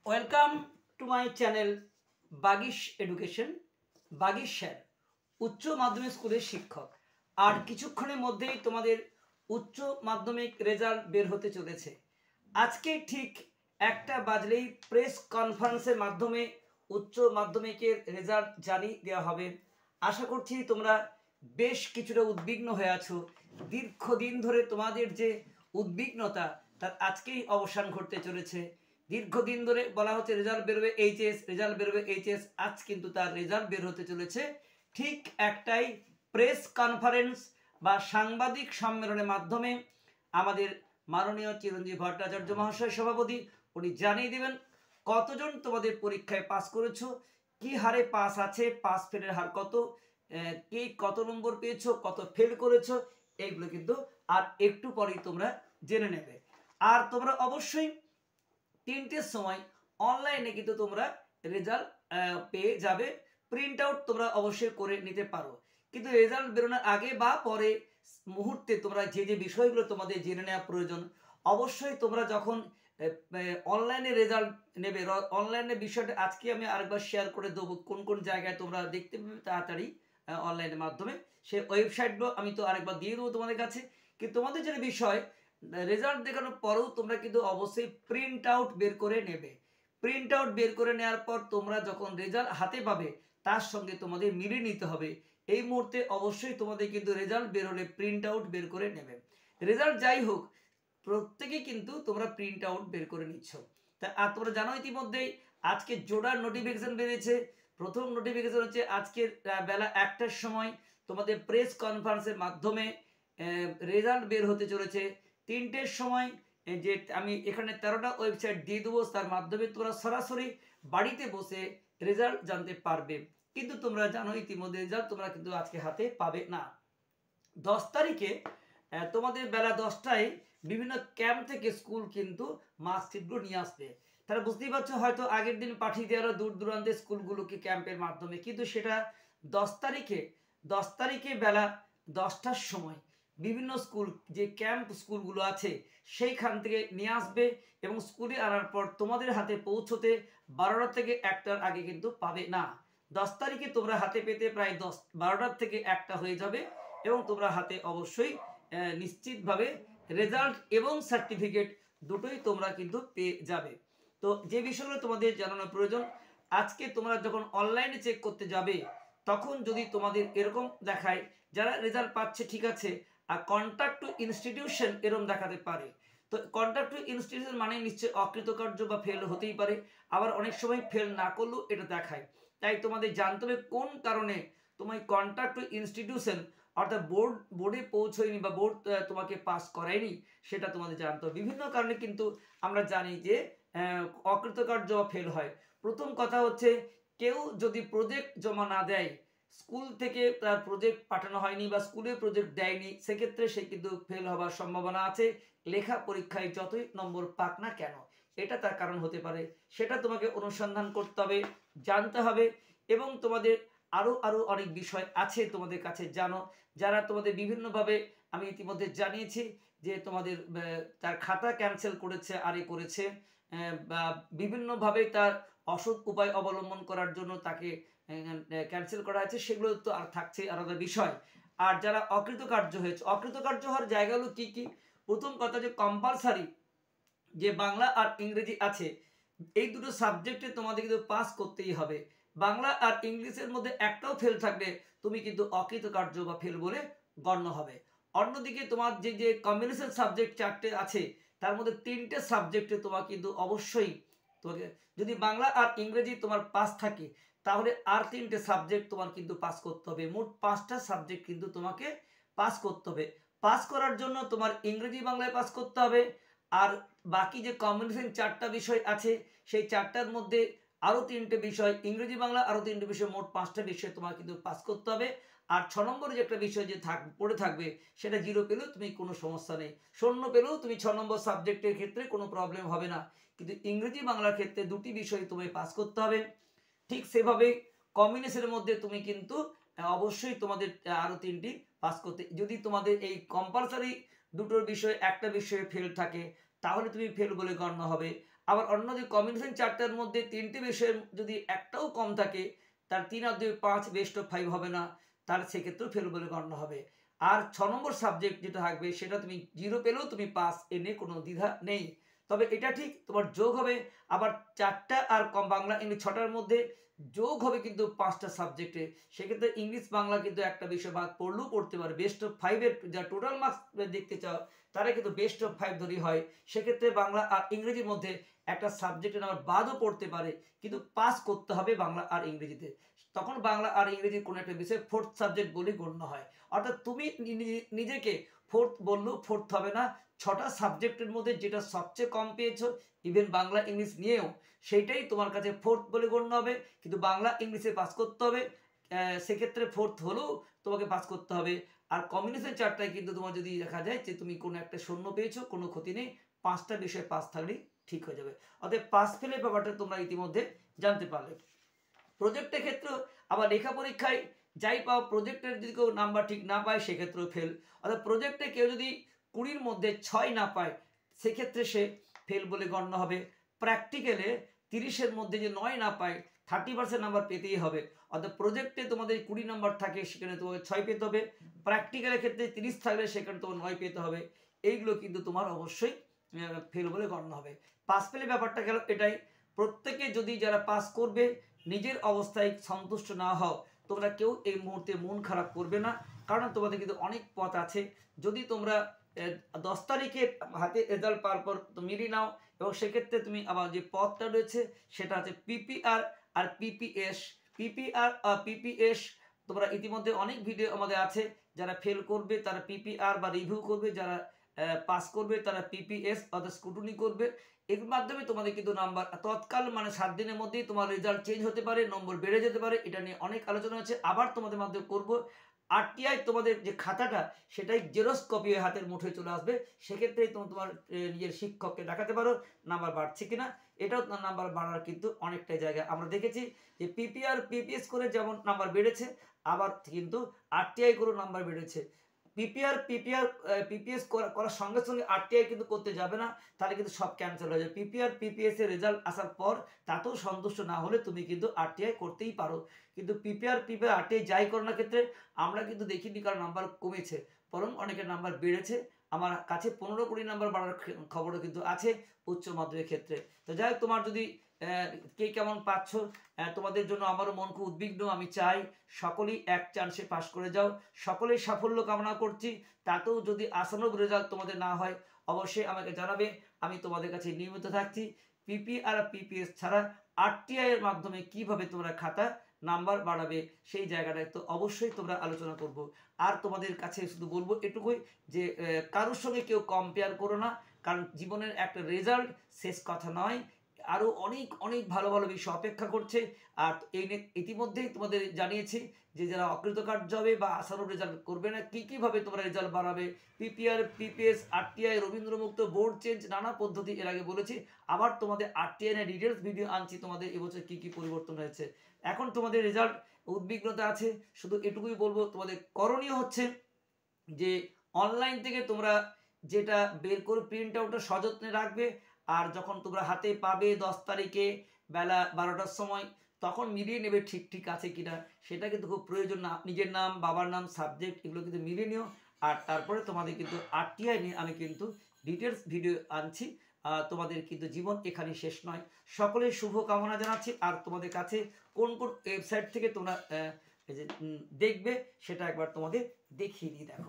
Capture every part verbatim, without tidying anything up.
Welcome to my channel Bagish education. Bagish sir উচ্চ মাধ্যমিক স্কুলের শিক্ষক। আর কিছুক্ষণের মধ্যেই তোমাদের উচ্চ মাধ্যমিক রেজাল্ট বের হতে চলেছে। আজকে ঠিক একটা বাজলেই প্রেস কনফারেন্সের মাধ্যমে উচ্চ মাধ্যমিকের রেজাল্ট জানিয়ে দেওয়া হবে। আশা করছি তোমরা বেশ কিছুটা উদ্বিগ্ন হয়ে আছো। দীর্ঘদিন ধরে তোমাদের যে উদ্বিগ্নতা তার আজকেই অবসান ঘটতে চলেছে। দীর্ঘদিন ধরে বলা হচ্ছে রেজাল্ট বেরোবে এইচএস, রেজাল্ট বেরোবে এইচএস, আজ কিন্তু তার রেজাল্ট বের হতে চলেছে। ঠিক একটাই প্রেস কনফারেন্স বা সাংবাদিক সম্মেলনের মাধ্যমে আমাদের মাননীয় চিরঞ্জীব ভট্টাচার্য মহাশয় সভাপতি উনি জানিয়ে দেবেন কতজন তোমাদের পরীক্ষায় পাস করেছো, কি হারে পাস আছে, পাস ফেলের হার কত, কে কত নম্বর পেয়েছো, কত ফেল করেছো, এইগুলো কিন্তু আর একটু পরেই তোমরা জেনে নেবে। আর তোমরা অবশ্যই তিনটের সময় অনলাইনে কিন্তু তোমরা রেজাল্ট পেয়ে যাবে। প্রিন্ট আউট তোমরা অবশ্যই করে নিতে পারো, কিন্তু রেজাল্ট বেরোনোর আগে বা পরে মুহূর্তে তোমরা যে যে বিষয়গুলো তোমাদের জেনে নেওয়া প্রয়োজন, অবশ্যই তোমরা যখন অনলাইনে রেজাল্ট নেবে, অনলাইনে বিষয়টা আজকে আমি আরেকবার শেয়ার করে দেবো কোন কোন জায়গায় তোমরা দেখতে পাবে তাড়াতাড়ি অনলাইনের মাধ্যমে। সেই ওয়েবসাইটগুলো আমি তো আরেকবার দিয়ে দেবো তোমাদের কাছে। কিন্তু তোমাদের যে বিষয় রেজাল্ট দেখানোর পরেও তোমরা কিন্তু অবশ্যই প্রিন্ট আউট বের করে নেবে। প্রিন্ট আউট বের করে নেওয়ার পর তোমরা যখন রেজাল্ট হাতে পাবে তার সঙ্গে তোমাদের মিলিয়ে নিতে হবে। এই মুহূর্তে অবশ্যই তোমাদের কিন্তু রেজাল্ট বের হলে প্রিন্ট আউট বের করে নেবে। রেজাল্ট যাই হোক প্রত্যেকেই কিন্তু তোমরা প্রিন্ট আউট বের করে নিচ্ছ। তা আর তোমরা জানো ইতিমধ্যেই আজকে জোড়ার নোটিফিকেশন বেরিয়েছে। প্রথম নোটিফিকেশন হচ্ছে আজকের বেলা একটার সময় তোমাদের প্রেস কনফারেন্সের মাধ্যমে রেজাল্ট বের হতে চলেছে। তিনটের সময় যে আমি এখানে তেরোটা ওয়েবসাইট দিয়ে দেবো, তার মাধ্যমে তোমরা সরাসরি বাড়িতে বসে রেজাল্ট জানতে পারবে। কিন্তু তোমরা জানো ইতিমধ্যে রেজাল্ট তোমরা কিন্তু আজকে হাতে পাবে না। দশ তারিখে তোমাদের বেলা দশটায় বিভিন্ন ক্যাম্প থেকে স্কুল কিন্তু মার্কশিটগুলো নিয়ে আসবে। তারা বুঝতেই পারছো হয়তো আগের দিন পাঠিয়ে দেওয়ার দূর দূরান্তের স্কুলগুলোকে ক্যাম্পের মাধ্যমে, কিন্তু সেটা দশ তারিখে দশ তারিখে বেলা দশটার সময় বিভিন্ন স্কুল যে ক্যাম্প স্কুলগুলো আছে সেইখান থেকে নিয়ে আসবে এবং স্কুলে আনার পর তোমাদের হাতে পৌঁছতে বারোটা থেকে একটার আগে কিন্তু পাবে না। দশ তারিখে তোমরা হাতে পেতে প্রায় দশ বারোটার থেকে একটা হয়ে যাবে এবং তোমরা হাতে অবশ্যই নিশ্চিতভাবে রেজাল্ট এবং সার্টিফিকেট দুটোই তোমরা কিন্তু পেয়ে যাবে। তো যে বিষয়গুলো তোমাদের জানানোর প্রয়োজন, আজকে তোমরা যখন অনলাইনে চেক করতে যাবে তখন যদি তোমাদের এরকম দেখায় যারা রেজাল্ট পাচ্ছে ঠিক আছে, আর কন্ট্যাক্ট টু ইনস্টিটিউশন এরকম দেখাতে পারে, তো কন্ট্যাক্ট টু ইনস্টিটিউশন মানে নিশ্চয়ই অকৃতকার্য বা ফেল হতেই পারে। আবার অনেক সময় ফেল না করলেও এটা দেখায়। তাই তোমাদের জানতে হবে কোন কারণে তোমার কন্ট্যাক্ট টু ইনস্টিটিউশন অর্থাৎ বোর্ড বোর্ডে পৌঁছয়নি বা বোর্ড তোমাকে পাস করায়নি, সেটা তোমাদের জানতে হবে। বিভিন্ন কারণে কিন্তু আমরা জানি যে অকৃতকার্য বা ফেল হয়। প্রথম কথা হচ্ছে কেউ যদি প্রজেক্ট জমা না দেয়, স্কুল থেকে তার প্রজেক্ট পাঠানো হয়নি বা স্কুলে প্রজেক্ট দেয়নি, সেক্ষেত্রে সে কিন্তু ফেল হওয়ার সম্ভাবনা আছে। লেখা পরীক্ষায় যতই নম্বর পাক না কেন, এটা তার কারণ হতে পারে। সেটা তোমাকে অনুসন্ধান করতে হবে, জানতে হবে। এবং তোমাদের আরও আরও অনেক বিষয় আছে তোমাদের কাছে জানো, যারা তোমাদের বিভিন্নভাবে আমি ইতিমধ্যে জানিয়েছি যে তোমাদের তার খাতা ক্যান্সেল করেছে আর এ করেছে বা বিভিন্নভাবে তার অসৎ উপায় অবলম্বন করার জন্য তাকে ক্যান্সেল করা হয়েছে, সেগুলো তো আর থাকছে আলাদা বিষয়। আর যারা অকৃতকার্য হয়েছে, অকৃতকার্য হওয়ার জায়গাগুলো কি কি? প্রথম কথা যে কম্পালসারি যে বাংলা আর ইংরেজি আছে, এই দুটো সাবজেক্টে তোমাদের কিন্তু পাস করতেই হবে। বাংলা আর ইংলিশের মধ্যে একটাও ফেল থাকলে তুমি কিন্তু অকৃতকার্য বা ফেল বলে গণ্য হবে। অন্যদিকে তোমার যে যে কম্বিনেশন সাবজেক্ট চারটে আছে তার মধ্যে তিনটে সাবজেক্টে তোমার কিন্তু অবশ্যই তোমাকে যদি বাংলা আর ইংরেজি তোমার পাস থাকে তাহলে আর তিনটে সাবজেক্ট তোমার কিন্তু পাস করতে হবে। মোট পাঁচটা সাবজেক্ট কিন্তু তোমাকে পাস করতে হবে। পাস করার জন্য তোমার ইংরেজি বাংলায় পাস করতে হবে, আর বাকি যে কম্বিনেশন চারটা বিষয় আছে সেই চারটার মধ্যে আরও তিনটে বিষয় ইংরেজি বাংলা, আরও তিনটে বিষয়, মোট পাঁচটা বিষয় তোমার কিন্তু পাস করতে হবে। আর ছ নম্বরে যে একটা বিষয় যে থাক পড়ে থাকবে সেটা জিরো পেলেও তুমি কোনো সমস্যা নেই, শূন্য পেলেও তুমি ছ নম্বর সাবজেক্টের ক্ষেত্রে কোনো প্রবলেম হবে না। কিন্তু ইংরেজি বাংলার ক্ষেত্রে দুটি বিষয় তোমায় পাস করতে হবে। ঠিক সেভাবে কম্বিনেশনের মধ্যে তুমি কিন্তু অবশ্যই তোমাদের আরও তিনটি পাস করতে, যদি তোমাদের এই কম্পালসারি দুটোর বিষয়ে একটা বিষয়ে ফেল থাকে তাহলে তুমি ফেল বলে গণ্য হবে। আবার অন্যদিকে কম্বিনেশন চারটার মধ্যে তিনটি বিষয়ের যদি একটাও কম থাকে, তার তিন আর দুই পাঁচ, বেস্ট অফ ফাইভ হবে না, তার সেক্ষেত্রেও ফেল বলে গণ্য হবে। আর ছ নম্বর সাবজেক্ট যেটা থাকবে সেটা তুমি জিরো পেলেও তুমি পাস, এ নিয়ে কোনো দ্বিধা নেই। তবে এটা ঠিক তোমার যোগ হবে, আবার চারটা আর কম বাংলা ইংলিশ ছটার মধ্যে যোগ হবে কিন্তু পাঁচটা সাবজেক্টে। সেক্ষেত্রে ইংলিশ বাংলা কিন্তু একটা বিষয় বাদ পড়লেও পড়তে পারে। বেস্ট অফ ফাইভের যা টোটাল মার্কস দেখতে চাও তারা কিন্তু বেস্ট অফ ফাইভ ধরেই হয়। সেক্ষেত্রে বাংলা আর ইংরেজির মধ্যে একটা সাবজেক্টের নাম্বার বাদও পড়তে পারে, কিন্তু পাস করতে হবে বাংলা আর ইংরেজিতে। তখন বাংলা আর ইংরেজির কোনো একটা বিষয় ফোর্থ সাবজেক্ট বলে গণ্য হয়। অর্থাৎ তুমি নিজেকে ফোর্থ বললেও ফোর্থ হবে না। ছটা সাবজেক্টের মধ্যে যেটা সবচেয়ে কম পেয়েছো, ইভেন বাংলা ইংলিশ নিয়েও, সেইটাই তোমার কাছে ফোর্থ বলে গণ্য হবে। কিন্তু বাংলা ইংলিশে পাস করতে হবে, সেক্ষেত্রে ফোর্থ হলেও তোমাকে পাস করতে হবে। আর কম্বিনেশন চারটায় কিন্তু তোমার যদি দেখা যায় যে তুমি কোনো একটা শূন্য পেয়েছো, কোনো ক্ষতি নেই, পাঁচটা বিষয়ে পাস থাকলেই ঠিক হয়ে যাবে। অতএব পাস ফেলের ব্যাপারটা তোমরা ইতিমধ্যে জানতে পারলে। প্রজেক্টের ক্ষেত্রে আবার লেখা পরীক্ষায় যাই পাও, প্রজেক্টের যদি কেউ নাম্বার ঠিক না পায় সেক্ষেত্রেও ফেল। অর্থাৎ প্রজেক্টে কেউ যদি কুড়ির মধ্যে ছয় না পায় সেক্ষেত্রে সে ফেল বলে গণ্য হবে। প্র্যাকটিক্যালে তিরিশের মধ্যে যে নয় না পায়, থার্টি পার্সেন্ট নাম্বার পেতেই হবে। অর্থাৎ প্রজেক্টে তোমাদের কুড়ি নাম্বার থাকে, সেখানে তোমাকে ছয় পেতে হবে। প্র্যাকটিক্যালের ক্ষেত্রে তিরিশ থাকলে সেখানে তোমার নয় পেতে হবে। এইগুলো কিন্তু তোমার অবশ্যই ফেল বলে গণ্য হবে। পাস ফেলের ব্যাপারটা গেল এটাই। প্রত্যেকে যদি যারা পাস করবে নিজের অবস্থায় সন্তুষ্ট না হও, তোমরা কেউ এই মুহূর্তে মন খারাপ করবে না, কারণ তোমাদের কিন্তু অনেক পথ আছে। যদি তোমরা দশ তারিখে হাতে রেজাল্ট পাওয়ার পর মিলিয়ে নাও, এবং সেক্ষেত্রে তুমি আবার যে পথটা রয়েছে সেটা হচ্ছে পিপিআর আর পিপিএস। পিপিআর আর পিপিএস তোমরা ইতিমধ্যে অনেক ভিডিও আমাদের আছে। যারা ফেল করবে তারা পিপিআর বা রিভিউ করবে, যারা পাস করবে তারা পিপিএস অর্থাৎ স্ক্রুটিনি করবে। এর মাধ্যমে তোমাদের কিন্তু নাম্বার তৎকাল মানে সাত দিনের মধ্যেই তোমার রেজাল্ট চেঞ্জ হতে পারে, নম্বর বেড়ে যেতে পারে। এটা নিয়ে অনেক আলোচনা আছে, আবার তোমাদের মাধ্যমে করব। আরটিআই তোমাদের যে খাতাটা সেটাই জেরক্স কপি হয়ে হাতের মুঠোয় চলে আসবে। সেক্ষেত্রেই তুমি তোমার নিজের শিক্ষককে দেখাতে পারো নাম্বার বাড়ছে কিনা। এটাও নাম্বার বাড়ার কিন্তু অনেকটাই জায়গা আমরা দেখেছি যে পিপিআর পিপিএস করে যেমন নাম্বার বেড়েছে, আবার কিন্তু আরটিআই করে নাম্বার বেড়েছে। পিপিআর পিপিআর পিপিএস করার সঙ্গে সঙ্গে আরটিআই কিন্তু করতে যাবে না, তাহলে কিন্তু সব ক্যান্সেল হয়ে যাবে। পিপিআর পিপিএস এর রেজাল্ট আসার পর তাতেও সন্তুষ্ট না হলে তুমি কিন্তু আরটিআই করতেই পারো। কিন্তু পিপিআর পিপিআর আরটিআই যাই করো না ক্ষেত্রে আমরা কিন্তু দেখিনি কারণ নাম্বার কমেছে, বরং অনেকের নাম্বার বেড়েছে। আমার কাছে পনেরো কুড়ি নাম্বার বাড়ার খবরও কিন্তু আছে উচ্চ মাধ্যমিক ক্ষেত্রে। তো যাই হোক, তোমার যদি কে কেমন পাচ্ছ, তোমাদের জন্য আমারও মন খুব উদ্বিগ্ন। আমি চাই সকলেই এক চান্সে পাশ করে যাও, সকলেই সাফল্য কামনা করছি। তাতেও যদি আশানুরূপ রেজাল্ট তোমাদের না হয় অবশ্যই আমাকে জানাবে, আমি তোমাদের কাছে নিয়মিত থাকছি। পিপি আর পিপিএস ছাড়া আরটিআই এর মাধ্যমে কিভাবে তোমরা খাতা নাম্বার বাড়াবে সেই জায়গাটায় তো অবশ্যই তোমরা আলোচনা করব। আর তোমাদের কাছে শুধু বলবো এটুকুই যে কারোর সঙ্গে কেউ কম্পেয়ার করো না, কারণ জীবনের একটা রেজাল্ট শেষ কথা নয়, আরও অনেক অনেক ভালো ভালো বিষয় অপেক্ষা করছে। আর এই ইতিমধ্যেই তোমাদের জানিয়েছি যে যারা অকৃতকার্য হবে বা আশানুরূপ রেজাল্ট করবে না, কী কীভাবে তোমরা রেজাল্ট বাড়াবে। PPR PPS RTI Rabindra Mukta board change নানা পদ্ধতি এর আগে বলেছি, আবার তোমাদের আরটিআই এর ডিটেলস ভিডিও আনছি তোমাদের এবছর কী কী পরিবর্তন হয়েছে। এখন তোমাদের রেজাল্ট উদ্বিগ্নতা আছে, শুধু এটুকুই বলবো তোমাদের করণীয় হচ্ছে যে অনলাইন থেকে তোমরা যেটা বের করে প্রিন্ট আউটটা সযত্নে রাখবে, আর যখন তোমরা হাতে পাবে দশ তারিখে বেলা বারোটার সময় তখন মিলিয়ে নেবে ঠিক ঠিক আছে কিনা, সেটা কিন্তু খুব প্রয়োজন। না নিজের নাম, বাবার নাম, সাবজেক্ট এগুলো কিন্তু মিলিয়ে নিও। আর তারপরে তোমাদের কিন্তু আরটিআই নিয়ে আমি কিন্তু ডিটেলস ভিডিও আনছি। তোমাদের কিন্তু জীবন এখানে শেষ নয়। সকলের শুভ কামনা জানাচ্ছি। আর তোমাদের কাছে কোন কোন ওয়েবসাইট থেকে তোমরা দেখবে সেটা একবার তোমাদের দেখিয়ে দিই। দেখো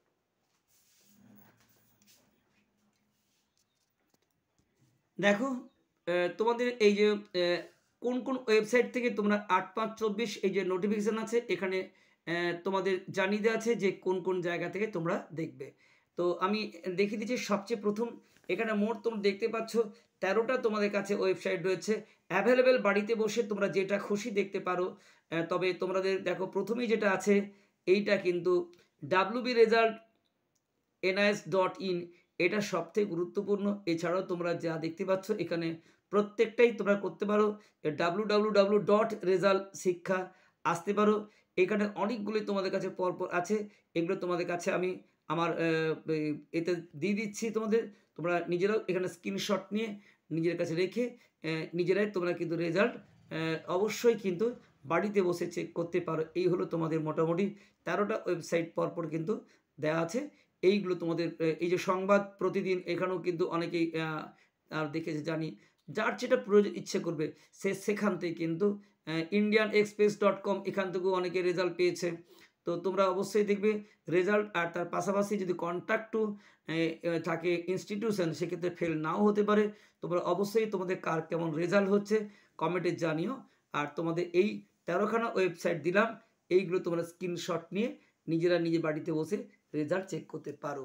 দেখো তোমাদের এই যে কোন কোন ওয়েবসাইট থেকে তোমরা আট পাঁচ চব্বিশ এই যে নোটিফিকেশান আছে এখানে তোমাদের জানিয়ে দেওয়া আছে যে কোন কোন জায়গা থেকে তোমরা দেখবে। তো আমি দেখিয়ে দিচ্ছি। সবচেয়ে প্রথম এখানে মোট তোমরা দেখতে পাচ্ছ তেরোটা তোমাদের কাছে ওয়েবসাইট রয়েছে অ্যাভেলেবেল। বাড়িতে বসে তোমরা যেটা খুশি দেখতে পারো। তবে তোমাদের দেখো প্রথমেই যেটা আছে এইটা কিন্তু WB result NIC dot in, এটা সবথেকে গুরুত্বপূর্ণ। এছাড়াও তোমরা যা দেখতে পাচ্ছ এখানে প্রত্যেকটাই তোমরা করতে পারো। W W W dot result শিক্ষা আসতে পারো। এখানে অনেকগুলি তোমাদের কাছে পরপর আছে, এগুলো তোমাদের কাছে আমি আমার এতে দিয়ে দিচ্ছি তোমাদের। তোমরা নিজেরাও এখানে স্ক্রিনশট নিয়ে নিজের কাছে রেখে নিজেরাই তোমরা কিন্তু রেজাল্ট অবশ্যই কিন্তু বাড়িতে বসে চেক করতে পারো। এই হলো তোমাদের মোটামুটি তেরোটা ওয়েবসাইট পরপর কিন্তু দেওয়া আছে। এইগুলো তোমাদের এই যে সংবাদ প্রতিদিন, এখানেও কিন্তু অনেকেই আর দেখেছে জানি, যার যেটা প্রয়োজন ইচ্ছে করবে সে সেখান থেকে কিন্তু ইন্ডিয়ান এক্সপ্রেস ডট কম এখান থেকেও অনেকে রেজাল্ট পেয়েছে। তো তোমরা অবশ্যই দেখবে রেজাল্ট, আর তার পাশাপাশি যদি কন্ট্যাক্ট টু থাকে ইনস্টিটিউশন সেক্ষেত্রে ফেল নাও হতে পারে। তোমরা অবশ্যই তোমাদের কার কেমন রেজাল্ট হচ্ছে কমেন্টে জানিও। আর তোমাদের এই তেরোখানা ওয়েবসাইট দিলাম, এইগুলো তোমরা স্ক্রিনশট নিয়ে নিজেরা নিজে বাড়িতে বসে রেজাল্ট চেক করতে পারো।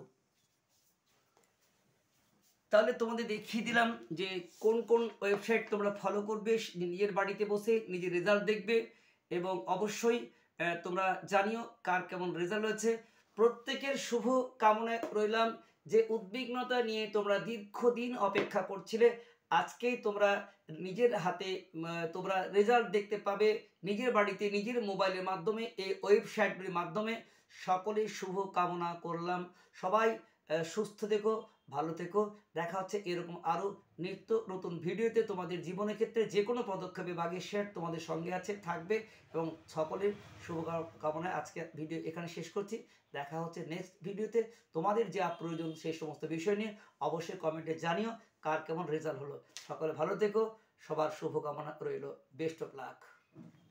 তাহলে তোমাদের দেখিয়ে দিলাম যে কোন কোন ওয়েবসাইট তোমরা ফলো করবে, নিজের বাড়িতে বসে নিজের রেজাল্ট দেখবে, এবং অবশ্যই তোমরা জানিও কার কেমন রেজাল্ট হয়েছে। প্রত্যেকের শুভ কামনায় রইলাম। যে উদ্বিগ্নতা নিয়ে তোমরা দীর্ঘদিন অপেক্ষা করছিলে, আজকেই তোমরা নিজের হাতে তোমরা রেজাল্ট দেখতে পাবে নিজের বাড়িতে নিজের মোবাইলের মাধ্যমে, এই ওয়েবসাইটগুলির মাধ্যমে। সকলেই শুভ কামনা করলাম। সবাই সুস্থ থেকো, ভালো থেকো। দেখা হচ্ছে এরকম আরও নিত্য নতুন ভিডিওতে। তোমাদের জীবনের ক্ষেত্রে যে কোনো পদক্ষেপে বাগেশ্বর তোমাদের সঙ্গে আছে, থাকবে, এবং সকলের শুভ কামনায় আজকে ভিডিও এখানে শেষ করছি। দেখা হচ্ছে নেক্সট ভিডিওতে। তোমাদের যা প্রয়োজন সেই সমস্ত বিষয় নিয়ে অবশ্যই কমেন্টে জানিও কার কেমন রেজাল্ট হলো। সকলে ভালো থেকো, সবার শুভকামনা রইল। Best of lakh.